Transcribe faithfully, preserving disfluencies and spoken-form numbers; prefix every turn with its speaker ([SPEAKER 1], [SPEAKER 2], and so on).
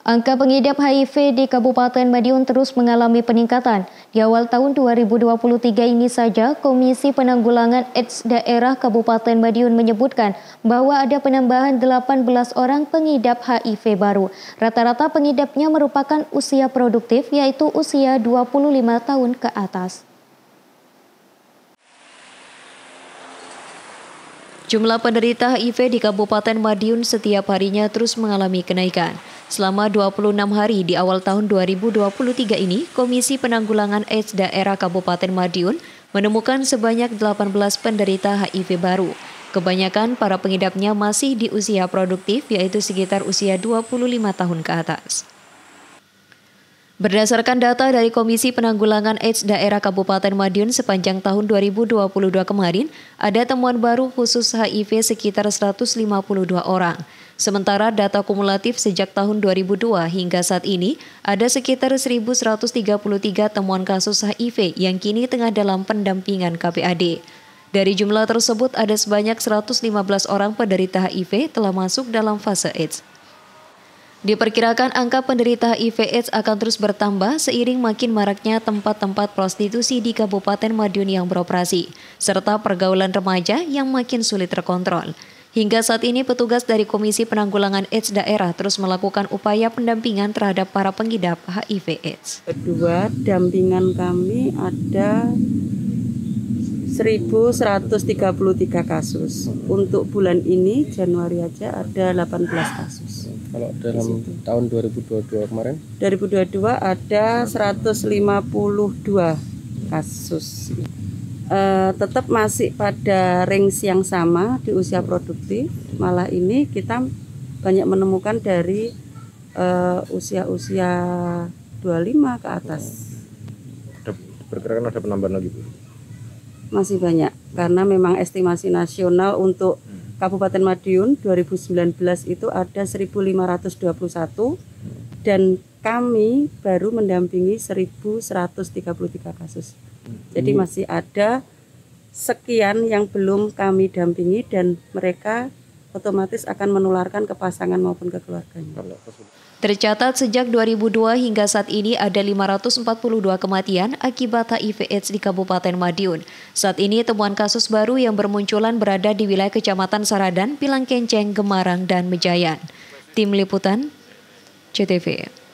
[SPEAKER 1] Angka pengidap H I V di Kabupaten Madiun terus mengalami peningkatan. Di awal tahun dua ribu dua puluh tiga ini saja, Komisi Penanggulangan AIDS Daerah Kabupaten Madiun menyebutkan bahwa ada penambahan delapan belas orang pengidap H I V baru. Rata-rata pengidapnya merupakan usia produktif, yaitu usia dua puluh lima tahun ke atas. Jumlah penderita H I V di Kabupaten Madiun setiap harinya terus mengalami kenaikan. Selama dua puluh enam hari di awal tahun dua ribu dua puluh tiga ini, Komisi Penanggulangan AIDS Daerah Kabupaten Madiun menemukan sebanyak delapan belas penderita H I V baru. Kebanyakan para pengidapnya masih di usia produktif, yaitu sekitar usia dua puluh lima tahun ke atas. Berdasarkan data dari Komisi Penanggulangan AIDS Daerah Kabupaten Madiun sepanjang tahun dua ribu dua puluh dua kemarin, ada temuan baru khusus H I V sekitar seratus lima puluh dua orang. Sementara data kumulatif sejak tahun dua ribu dua hingga saat ini, ada sekitar seribu seratus tiga puluh tiga temuan kasus H I V yang kini tengah dalam pendampingan K P A D. Dari jumlah tersebut, ada sebanyak seratus lima belas orang penderita H I V telah masuk dalam fase AIDS. Diperkirakan angka penderita H I V AIDS akan terus bertambah seiring makin maraknya tempat-tempat prostitusi di Kabupaten Madiun yang beroperasi, serta pergaulan remaja yang makin sulit terkontrol. Hingga saat ini petugas dari Komisi Penanggulangan AIDS Daerah terus melakukan upaya pendampingan terhadap para pengidap H I V AIDS.
[SPEAKER 2] Kedua, dampingan kami ada seribu seratus tiga puluh tiga kasus. Untuk bulan ini, Januari aja ada delapan belas kasus.
[SPEAKER 3] Kalau dalam tahun dua ribu dua puluh dua kemarin?
[SPEAKER 2] dua ribu dua puluh dua ada seratus lima puluh dua kasus. Uh, tetap masih pada range yang sama di usia produktif. Malah ini kita banyak menemukan dari usia-usia uh, dua puluh lima ke atas.
[SPEAKER 3] Perkirakan ada penambahan lagi, Bu?
[SPEAKER 2] Masih banyak, karena memang estimasi nasional untuk Kabupaten Madiun dua ribu sembilan belas itu ada seribu lima ratus dua puluh satu dan kami baru mendampingi seribu seratus tiga puluh tiga kasus. Jadi masih ada sekian yang belum kami dampingi dan mereka otomatis akan menularkan ke pasangan maupun ke keluarganya.
[SPEAKER 1] Tercatat sejak dua ribu dua hingga saat ini ada lima ratus empat puluh dua kematian akibat H I V AIDS di Kabupaten Madiun. Saat ini temuan kasus baru yang bermunculan berada di wilayah Kecamatan Saradan, Pilangkenceng, Gemarang, dan Mejayan. Tim Liputan, C T V.